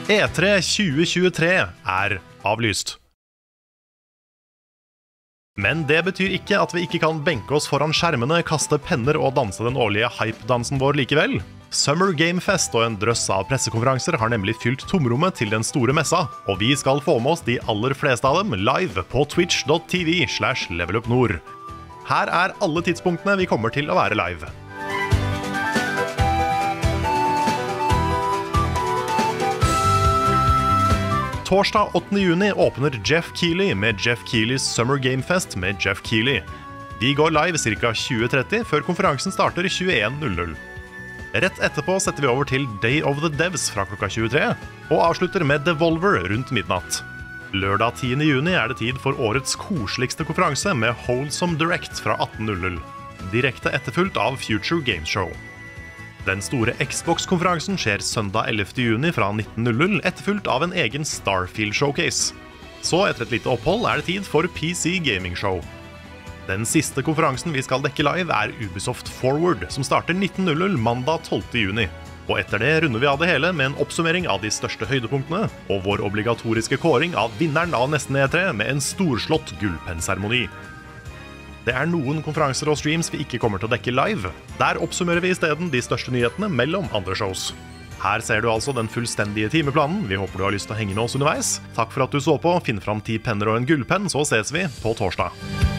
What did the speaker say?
E3 2023 er avlyst. Men det betyr ikke at vi ikke kan benke oss foran skjermene, kaste penner og danse den årlige hype-dansen vår likevel. Summer Game Fest og en drøss av pressekonferanser har nemlig fylt tomrommet til den store messa, og vi skal få med oss de aller fleste av dem live på twitch.tv/levelupnord. Her er alle tidspunktene vi kommer til å være live. Torsdag 8. juni åpner Jeff Keighley med Jeff Keighley's Summer Game Fest med Jeff Keighley. Vi går live ca. 20:30 før konferansen starter 21:00. Rett etterpå setter vi over til Day of the Devs fra klokka 23, og avslutter med Devolver rundt midnatt. Lørdag 10. juni er det tid for årets koseligste konferanse med Wholesome Direct fra 18:00, direkte etterfulgt av Future Games Show. Den store Xbox-konferansen skjer søndag 11. juni fra 19:00, etterfulgt av en egen Starfield Showcase. Så etter et lite opphold er det tid for PC Gaming Show. Den siste konferansen vi skal dekke live er Ubisoft Forward, som starter 19:00 mandag 12. juni. Og etter det runder vi av det hele med en oppsummering av de største høydepunktene, og vår obligatoriske kåring av vinneren av nesten E3 med en storslått gullpennseremoni. Det er noen konferanser og streams vi ikke kommer til å dekke live. Der oppsummerer vi i stedet de største nyhetene mellom andre shows. Her ser du altså den fullstendige timeplanen. Vi håper du har lyst til å henge med oss underveis. Takk for at du så på. Finn fram 10 penner og en gullpenn, så ses vi på torsdag.